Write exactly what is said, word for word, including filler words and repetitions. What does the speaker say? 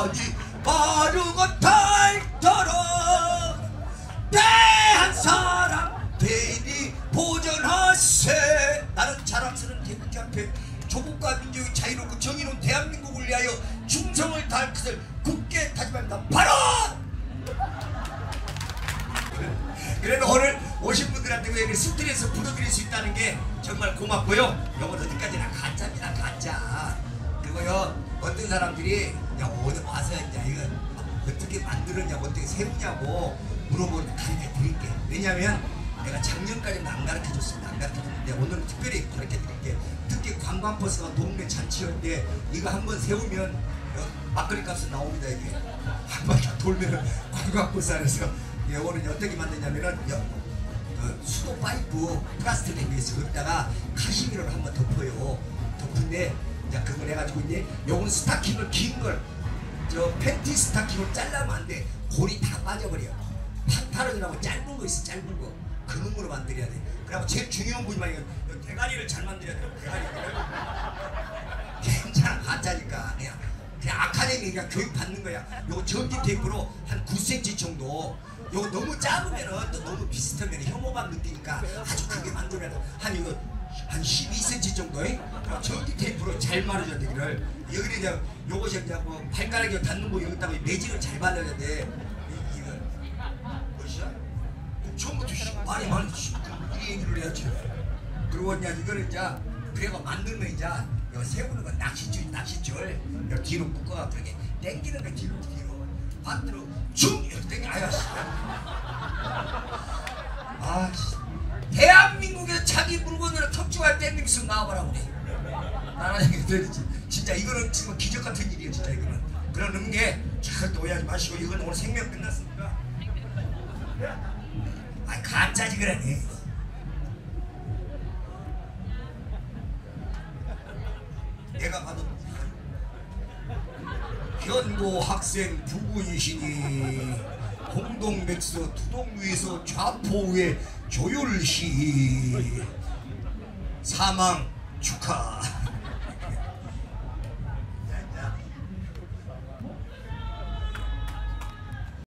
끝까지 빠르고 닳도록 대한 사람 대인이 보전하세. 나는 자랑스러운 태극기 앞에 조국과 민족의 자유롭고 정의로운 대한민국을 위하여 충성을 다할 것을 굳게 다짐합니다. 바로! 그래도 오늘 오신 분들한테 왜 스트레스 풀어드릴 수 있다는 게 정말 고맙고요. 이건 어디까지나 가짜입니다. 가짜. 그리고요 어떤 사람들이 야 오늘 와서 이제 이거 어떻게 만들었냐고 어떻게 세우냐고 물어보는데 가르쳐 드릴게. 왜냐면 내가 작년까지는 안 가르쳐 줬습니다. 안 가르쳐 줬는데 오늘은 특별히 가르쳐 드릴게. 특히 관광버스가 동네 잔치였는데 이거 한번 세우면 막걸리 값은 나옵니다. 이게 한 바퀴 돌면 관광버스 안에서 이거는 어떻게 만드냐면은 그 수도 파이프 플라스틱 랩에서 거기다가 카시미로를 한번 덮어요. 덮은데 이제 그걸 해가지고 이제 요건 스타킹을 긴 걸 저 팬티 스타킹을 잘라면 안 돼. 골이 다 빠져버려. 판타르라고 짧은 거 있어. 짧은 거 그런 거로 만들어야 돼. 그리고 제일 중요한 부분만 이거 대가리를 잘 만들어야 돼. 대가리를 괜찮아. 가짜니까 그냥 그냥 아카데미 그냥 교육 받는 거야. 요거 전기 테이프로 한 구 센티미터 정도. 요거 너무 작으면은 또 너무 비슷하면 혐오감 느끼니까 아주 크게 만들어야 돼. 한 이거 한 십이 센티미터 정도에 전기 테이프로 잘 말아줘야 되기를. 여기를 이제 요것이 이제 뭐 발가락에 닿는 거 여기다가 매직을 잘 발라야 돼. 이, 이거 뭐시야? 처음부터 많이 많이 이 얘기를 해야지. 그리고 이제 이거를 이제 그래가 만들면 이제 이거 세우는 거 낚싯줄 낚싯줄 이렇게 뒤로 묶어가 그렇게 당기는 거 뒤로 뒤로 반대로 쭉 이렇게 당겨. 아야씨. 아씨. 대한민국에서 자기 물건으로 턱주할 땡김스 나와봐라 그래. 나는 이거 진짜 이거는 지금 기적 같은 일이에요. 진짜 이거는. 그러는 게 절대 오해하지 마시고 이건 오늘 생명 끝났습니다. 아 가짜지 그러네. 내가 봐도 현고 학생 부군이시니 공동백서 두동위에서 좌포의 조율시 사망 축하.